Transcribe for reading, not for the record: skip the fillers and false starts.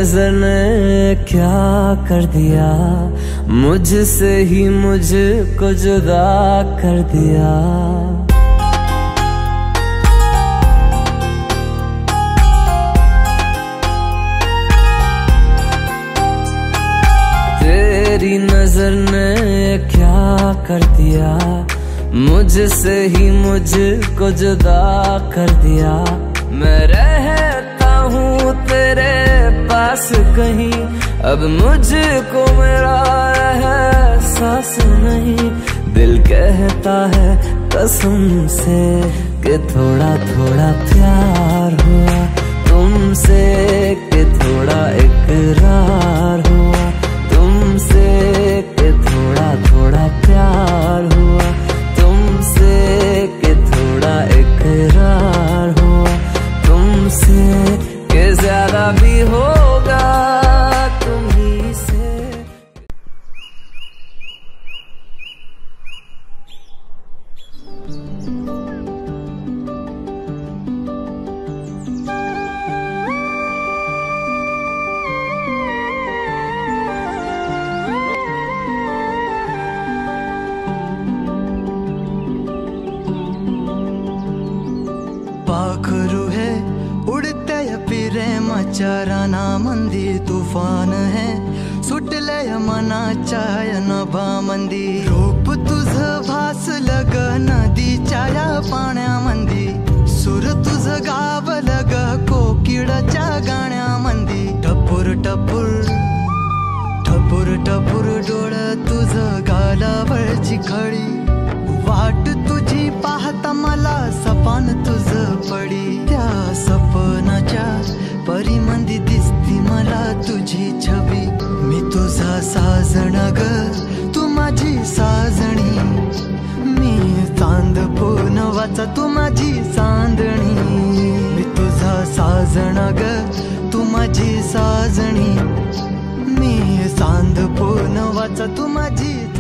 नजर ने क्या कर दिया, मुझसे ही मुझको जुदा कर दिया। तेरी नजर ने क्या कर दिया, मुझसे ही मुझको जुदा कर दिया। मैं रहता हूँ तेरे पास कहीं, अब मुझको मेरा एहसास नहीं। दिल कहता है कसम से कि थोड़ा थोड़ा प्यार हुआ तुमसे, कि थोड़ा इकरार हुआ तुमसे, कि थोड़ा थोड़ा प्यार हुआ तुमसे, कि थोड़ा इकरार हुआ तुमसे, कि ज्यादा भी होगा तुम्ही से। पाखरू है उड़ते प्रेमाचाराना मंदी, तूफान है सुटले मना चाय नभा मंदी। रूप तुझ भास लग नदीच्या पाण्या मंदी, सुर तुझ गाव लग कोकिळच्या गाण्या मंदी। टपूर टपूर टपूर टपूर डोळ तुझ गालावरची खळी, वाट तुझी पाहता मला सपान तुझ पडी। त्या सपनाच्या परिमंदी दिसती मला तुझी छबी। मी तुझा साजण ग तू माझी साजणी, मी चांद पूनवाचा तू माझी चांदणी। मी तुझा साजण ग तू माझी साजणी, मी चांद पूनवाचा तू माझी